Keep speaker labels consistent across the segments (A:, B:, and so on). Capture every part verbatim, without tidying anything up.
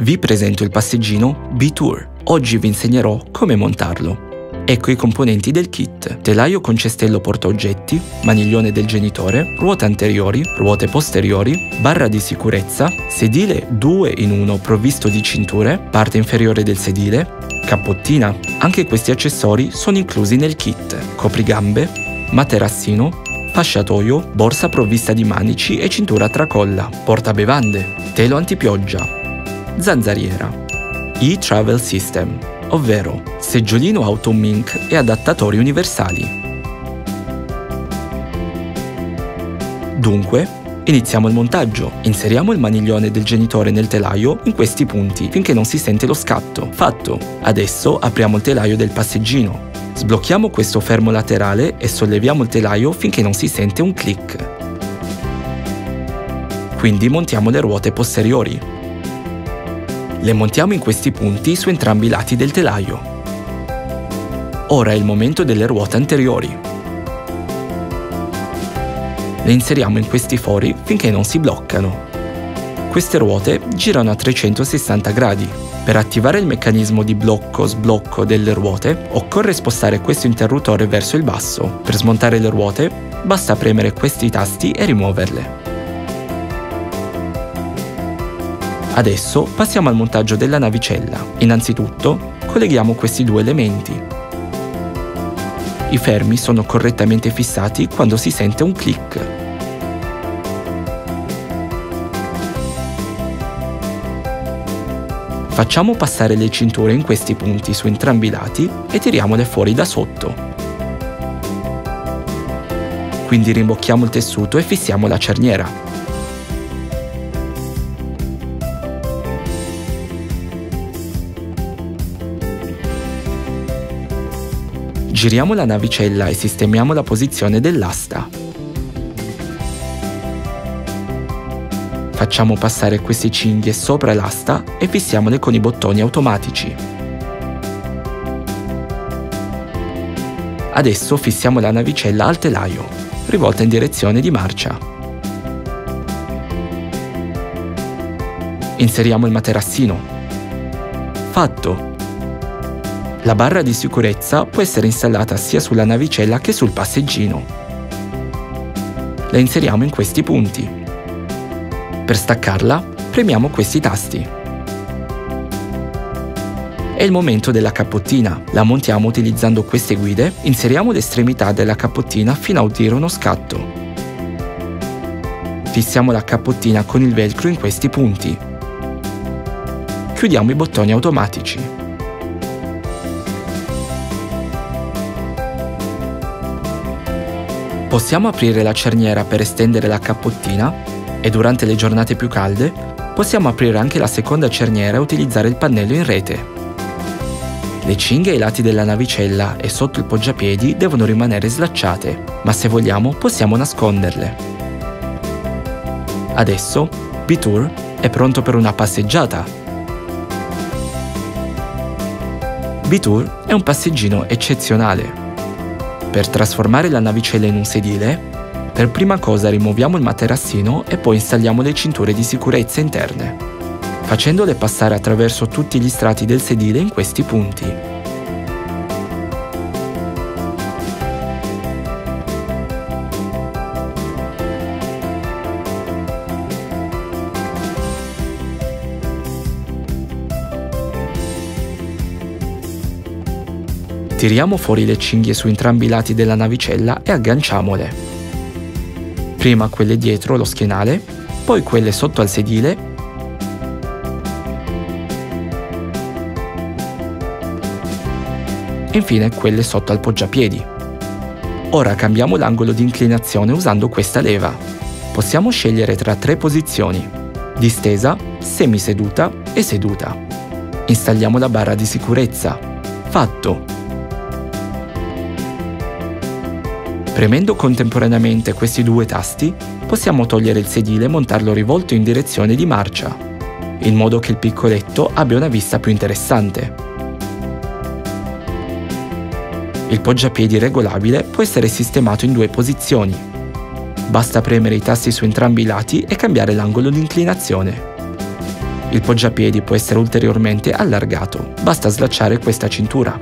A: Vi presento il passeggino B-Tour. Oggi vi insegnerò come montarlo. Ecco i componenti del kit: telaio con cestello portaoggetti, maniglione del genitore, ruote anteriori, ruote posteriori, barra di sicurezza, sedile due in uno provvisto di cinture, parte inferiore del sedile, cappottina. Anche questi accessori sono inclusi nel kit: coprigambe, materassino, fasciatoio, borsa provvista di manici e cintura a tracolla, portabevande, telo antipioggia, zanzariera, e-Travel System, ovvero seggiolino Auto-Mink e adattatori universali. Dunque, iniziamo il montaggio. Inseriamo il maniglione del genitore nel telaio in questi punti finché non si sente lo scatto. Fatto! Adesso apriamo il telaio del passeggino. Sblocchiamo questo fermo laterale e solleviamo il telaio finché non si sente un click. Quindi montiamo le ruote posteriori. Le montiamo in questi punti su entrambi i lati del telaio. Ora è il momento delle ruote anteriori. Le inseriamo in questi fori finché non si bloccano. Queste ruote girano a trecentosessanta gradi. Per attivare il meccanismo di blocco-sblocco delle ruote, occorre spostare questo interruttore verso il basso. Per smontare le ruote, basta premere questi tasti e rimuoverle. Adesso passiamo al montaggio della navicella. Innanzitutto, colleghiamo questi due elementi. I fermi sono correttamente fissati quando si sente un click. Facciamo passare le cinture in questi punti su entrambi i lati e tiriamole fuori da sotto. Quindi rimbocchiamo il tessuto e fissiamo la cerniera. Giriamo la navicella e sistemiamo la posizione dell'asta. Facciamo passare queste cinghie sopra l'asta e fissiamole con i bottoni automatici. Adesso fissiamo la navicella al telaio, rivolta in direzione di marcia. Inseriamo il materassino. Fatto! La barra di sicurezza può essere installata sia sulla navicella che sul passeggino. La inseriamo in questi punti. Per staccarla, premiamo questi tasti. È il momento della cappottina. La montiamo utilizzando queste guide, inseriamo l'estremità della cappottina fino a udire uno scatto. Fissiamo la cappottina con il velcro in questi punti. Chiudiamo i bottoni automatici. Possiamo aprire la cerniera per estendere la cappottina e durante le giornate più calde possiamo aprire anche la seconda cerniera e utilizzare il pannello in rete. Le cinghie ai lati della navicella e sotto il poggiapiedi devono rimanere slacciate, ma se vogliamo possiamo nasconderle. Adesso B-Tour è pronto per una passeggiata. B-Tour è un passeggino eccezionale. Per trasformare la navicella in un sedile, per prima cosa rimuoviamo il materassino e poi installiamo le cinture di sicurezza interne, facendole passare attraverso tutti gli strati del sedile in questi punti. Tiriamo fuori le cinghie su entrambi i lati della navicella e agganciamole. Prima quelle dietro lo schienale, poi quelle sotto al sedile e infine quelle sotto al poggiapiedi. Ora cambiamo l'angolo di inclinazione usando questa leva. Possiamo scegliere tra tre posizioni: distesa, semiseduta e seduta. Installiamo la barra di sicurezza. Fatto! Premendo contemporaneamente questi due tasti, possiamo togliere il sedile e montarlo rivolto in direzione di marcia, in modo che il piccoletto abbia una vista più interessante. Il poggiapiedi regolabile può essere sistemato in due posizioni. Basta premere i tasti su entrambi i lati e cambiare l'angolo di inclinazione. Il poggiapiedi può essere ulteriormente allargato, basta slacciare questa cintura.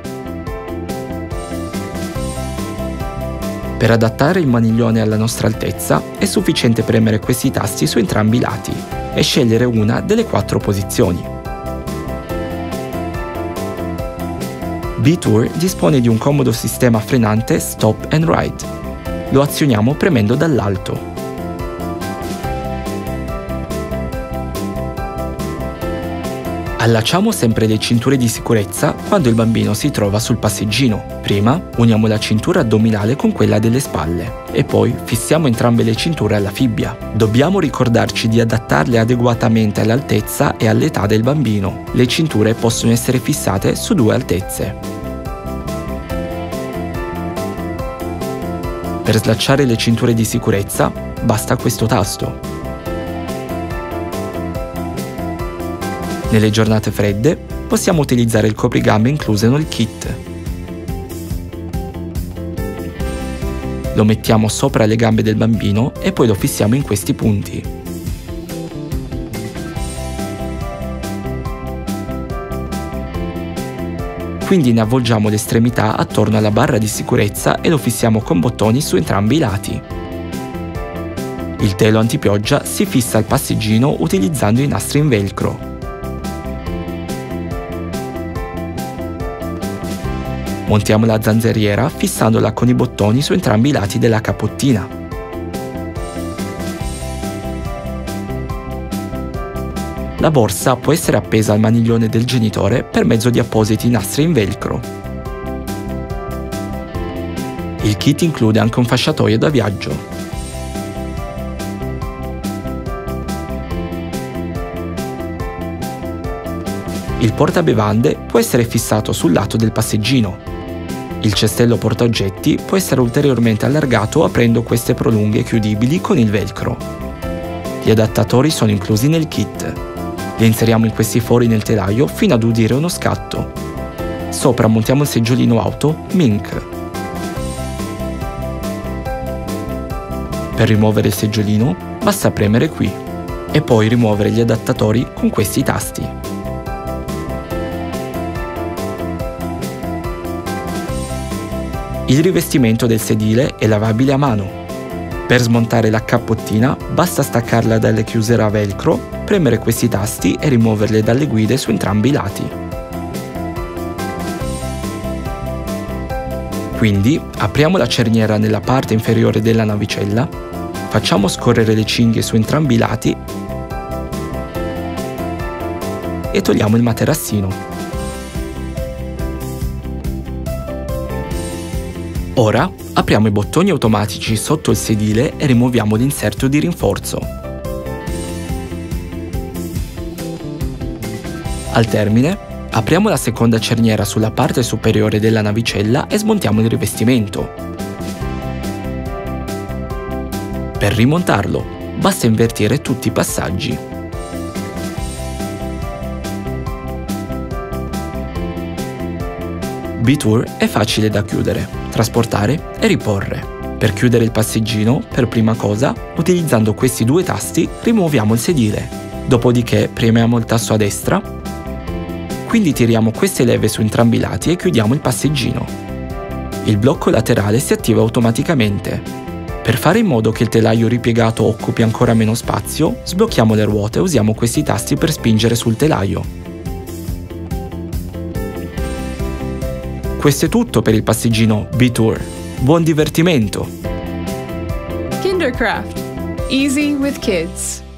A: Per adattare il maniglione alla nostra altezza è sufficiente premere questi tasti su entrambi i lati e scegliere una delle quattro posizioni. B-Tour dispone di un comodo sistema frenante Stop and Ride. Lo azioniamo premendo dall'alto. Allacciamo sempre le cinture di sicurezza quando il bambino si trova sul passeggino. Prima uniamo la cintura addominale con quella delle spalle e poi fissiamo entrambe le cinture alla fibbia. Dobbiamo ricordarci di adattarle adeguatamente all'altezza e all'età del bambino. Le cinture possono essere fissate su due altezze. Per slacciare le cinture di sicurezza basta questo tasto. Nelle giornate fredde possiamo utilizzare il coprigambe incluso nel kit. Lo mettiamo sopra le gambe del bambino e poi lo fissiamo in questi punti. Quindi ne avvolgiamo l'estremità attorno alla barra di sicurezza e lo fissiamo con bottoni su entrambi i lati. Il telo antipioggia si fissa al passeggino utilizzando i nastri in velcro. Montiamo la zanzariera fissandola con i bottoni su entrambi i lati della cappottina. La borsa può essere appesa al maniglione del genitore per mezzo di appositi nastri in velcro. Il kit include anche un fasciatoio da viaggio. Il portabevande può essere fissato sul lato del passeggino. Il cestello portaoggetti può essere ulteriormente allargato aprendo queste prolunghe chiudibili con il velcro. Gli adattatori sono inclusi nel kit. Li inseriamo in questi fori nel telaio fino ad udire uno scatto. Sopra montiamo il seggiolino auto Mink. Per rimuovere il seggiolino basta premere qui e poi rimuovere gli adattatori con questi tasti. Il rivestimento del sedile è lavabile a mano. Per smontare la cappottina basta staccarla dalle chiusure a velcro, premere questi tasti e rimuoverle dalle guide su entrambi i lati. Quindi apriamo la cerniera nella parte inferiore della navicella, facciamo scorrere le cinghie su entrambi i lati e togliamo il materassino. Ora apriamo i bottoni automatici sotto il sedile e rimuoviamo l'inserto di rinforzo. Al termine, apriamo la seconda cerniera sulla parte superiore della navicella e smontiamo il rivestimento. Per rimontarlo, basta invertire tutti i passaggi. B-Tour è facile da chiudere, trasportare e riporre. Per chiudere il passeggino, per prima cosa, utilizzando questi due tasti, rimuoviamo il sedile. Dopodiché premiamo il tasto a destra, quindi tiriamo queste leve su entrambi i lati e chiudiamo il passeggino. Il blocco laterale si attiva automaticamente. Per fare in modo che il telaio ripiegato occupi ancora meno spazio, sblocchiamo le ruote e usiamo questi tasti per spingere sul telaio. Questo è tutto per il passeggino B-Tour. Buon divertimento!
B: Kindercraft. Easy with kids.